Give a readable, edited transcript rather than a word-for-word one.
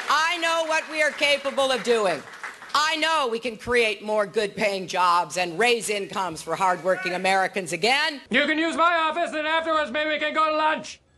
I know what we are capable of doing. I know we can create more good-paying jobs and raise incomes for hardworking Americans again. You can use my office, and afterwards maybe we can go to lunch.